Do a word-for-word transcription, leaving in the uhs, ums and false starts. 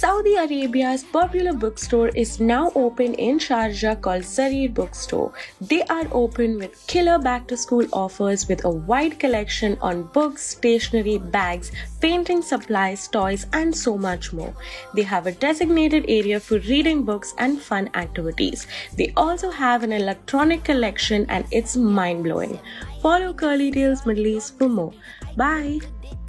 Saudi Arabia's popular bookstore is now open in Sharjah called Jarir bookstore. They are open with killer back-to-school offers with a wide collection on books, stationery, bags, painting supplies, toys, and so much more. They have a designated area for reading books and fun activities. They also have an electronic collection and it's mind-blowing. Follow CurlyTales Middle East for more. Bye!